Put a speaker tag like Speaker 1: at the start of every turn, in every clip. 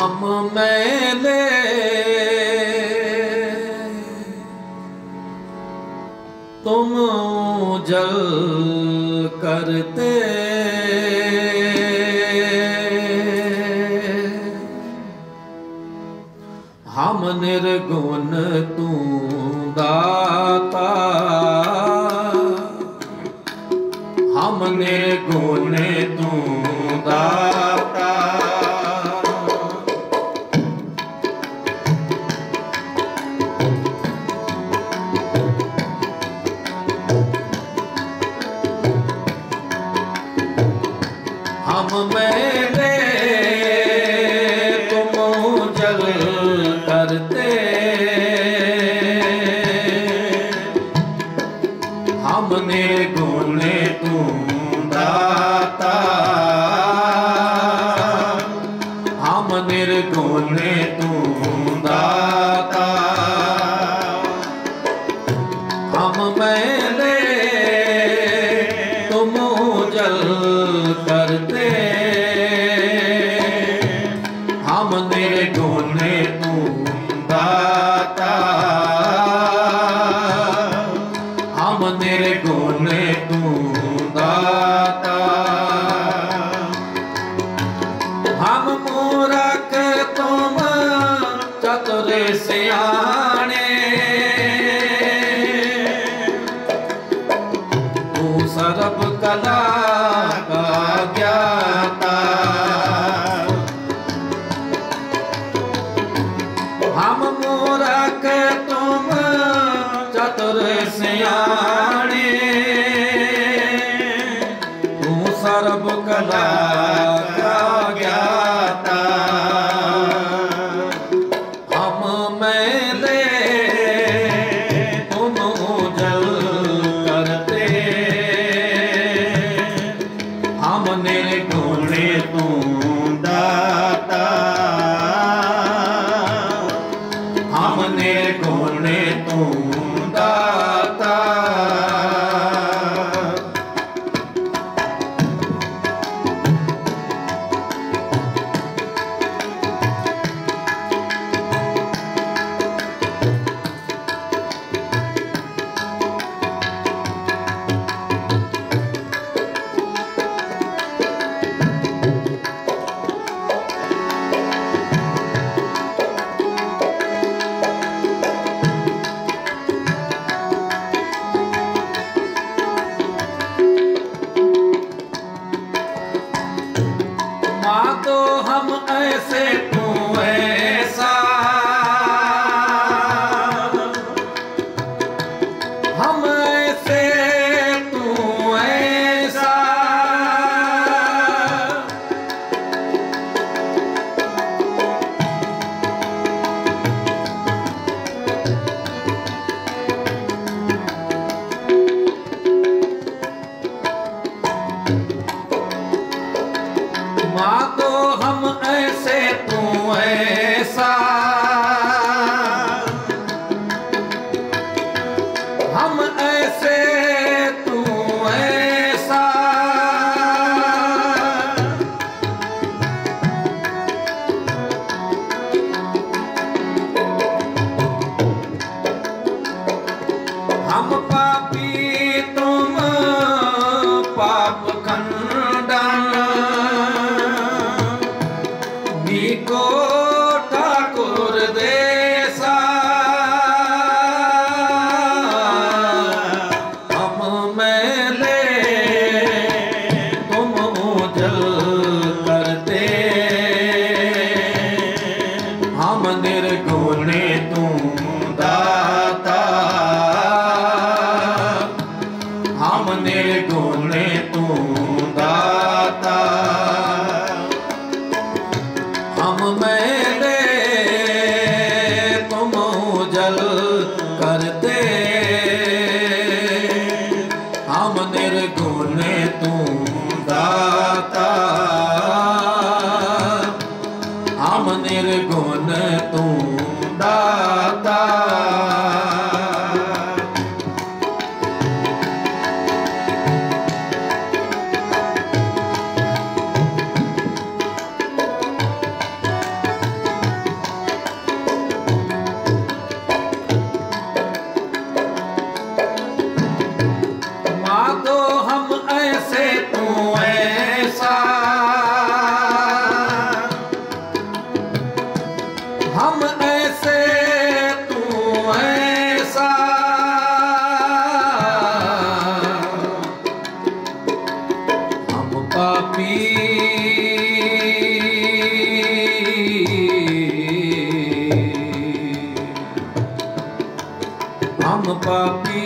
Speaker 1: हम मैले तुम जल करते, हम निर्गुण तू दाता, हम निर्गुण तू दाता। हम मैले तुम जल करते, हम निर्गुण तू दाता, हम निर्गुण तू दाता। हम मैले तुम जल करते, हम निर्गुण तू दाता, हम निर्गुण तू दाता। हम मूरख तुम चतुर सियाने, तू सर्व कला का ज्ञाता। हम मूरख तुम चतुर सियाने, तू सर्व कला का ज्ञाता। हम मैले तुम जल करते, हम निर्गुण तू दाता, हम निर्गुण तू दाता। माँ तो हम ऐसे तू ऐसा, हम ऐसे तू ऐसा। माँ तो हम ऐसे तू ऐसा, हम ऐसे तू ऐसा। हम पापी तुम पाप खंडन, को ठाकुर देसा। हम मैले तुम जल करते, हम निर्गुण तू दाता, पापी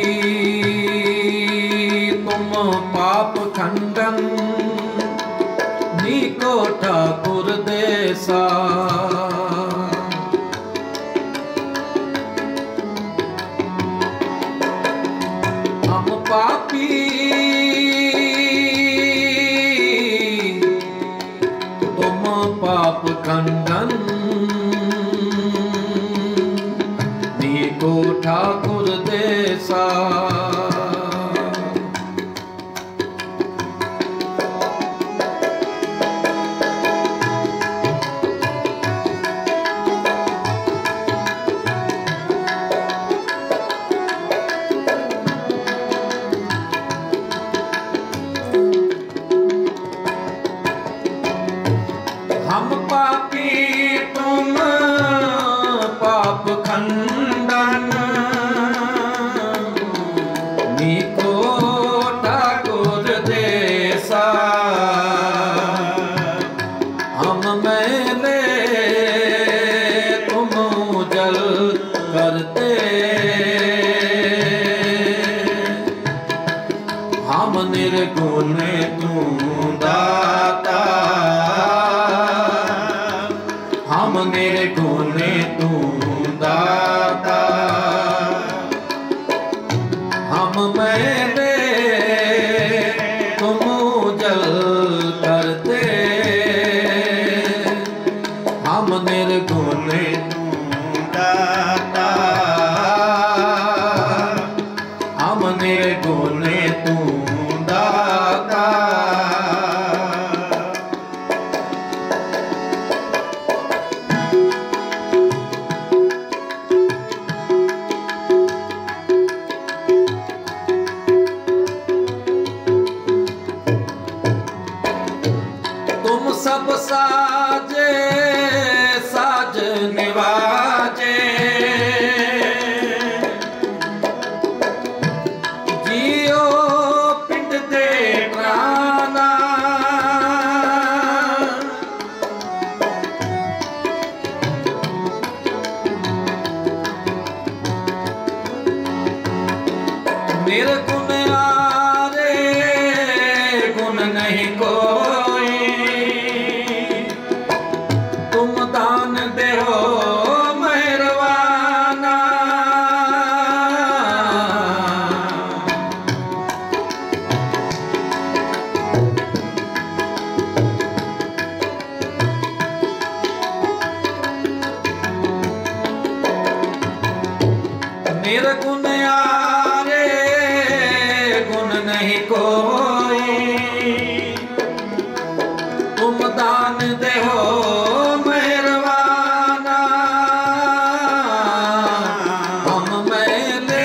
Speaker 1: तुम पाप खंडन नीको ठाकुर देसा। हम पापी तुम पाप खंडन नीको ठाकुर देसा। हम पापी तुम पाप खंडन नीको ठाकुर देसा। हम मैले तुम जल करते हम निर्गुण तू दाता। हम निर्गुण तू दाता। हम मैले तुम जल करते हम निर्गुण तू दाता। हम निर्गुण तू दाता। तुम सब साजे साज निवाजे जियो पिंड दे प्राणा। निर्गुण आरे गुण नहीं कोई तुम दान देहो मेहरबाना। निर्गुण आरे गुण नहीं कोई तुम दान देहो मेहरबाना। हम मैले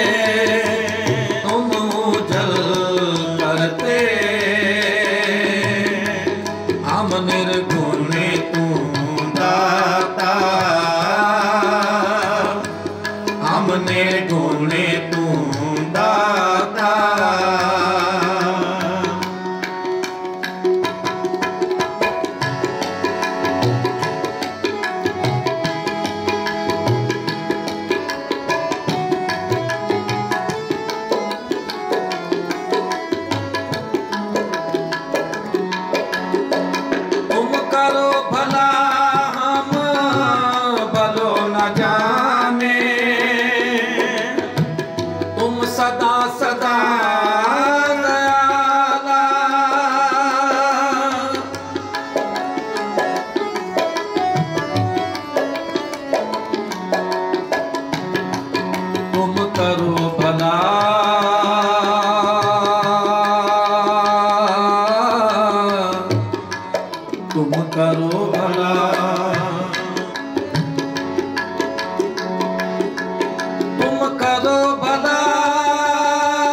Speaker 1: तुम जल करते हम निर्गुण तू दाता। हम निर्गुण तू दाता। तुम करो भला हम भलो न जाने तुम सदा सदा दयाला। तुम करो भला तुम करो भला। तुम करो भला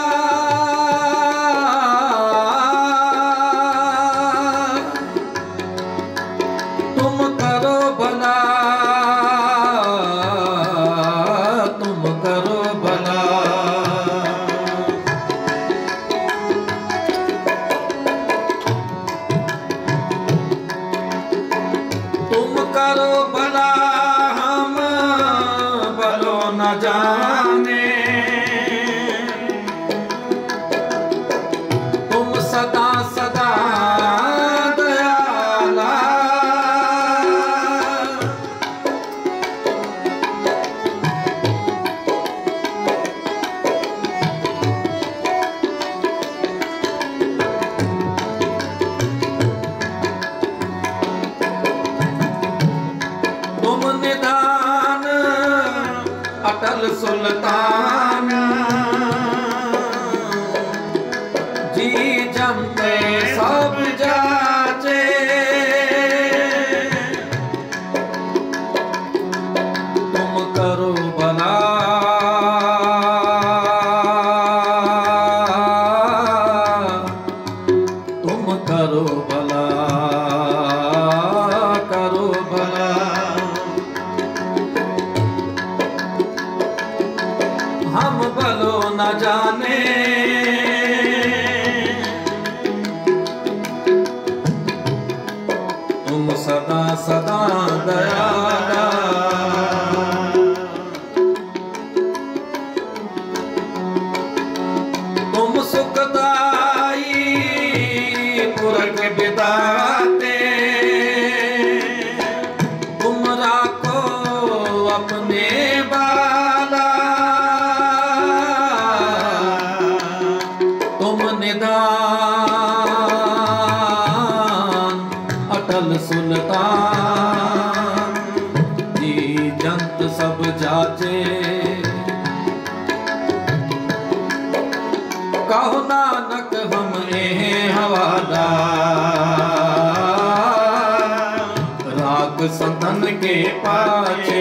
Speaker 1: चलो न जाने तुम सदा सदा दयाला। तुम सुखदाई पुरख बिदाते तुम राखो अपने बाला। तुम निदान अटल सुल्तान जी जंत सब जाचे। कहो नानक हम हवाला राग संतन के पाछे।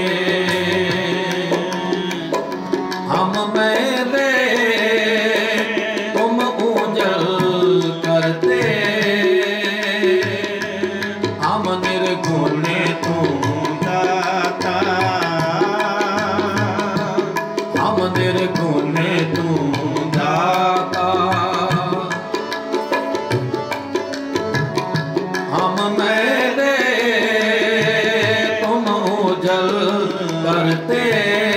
Speaker 1: हम मैले तुम ऊंजल करते हम निर्गुण तुम दाता। हम निर्गुण तुम दाता। हम मैले तुम ऊंजल करते